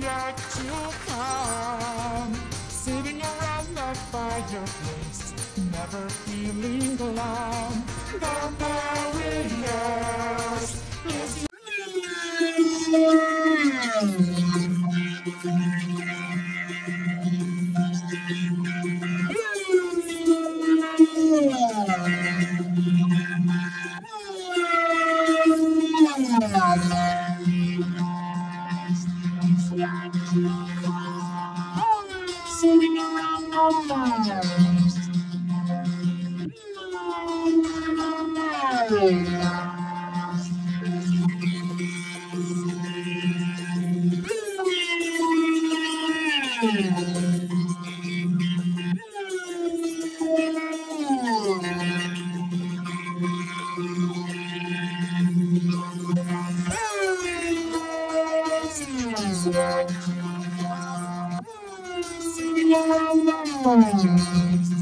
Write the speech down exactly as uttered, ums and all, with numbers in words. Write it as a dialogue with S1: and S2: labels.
S1: yet to come. Sitting around the fireplace, never feeling glum. The Marios is sitting around the fire. Sitting around the fire.